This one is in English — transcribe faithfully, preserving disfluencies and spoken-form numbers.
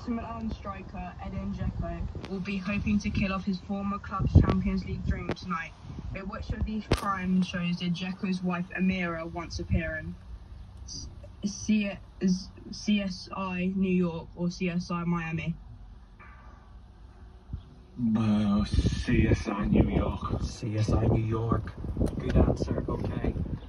Inter Milan striker Edin Dzeko will be hoping to kill off his former club's Champions League dream tonight. In which of these crime shows did Dzeko's wife Amira once appear in? C S I New York or C S I Miami? Uh, C S I New York. C S I New York. Good answer. Okay.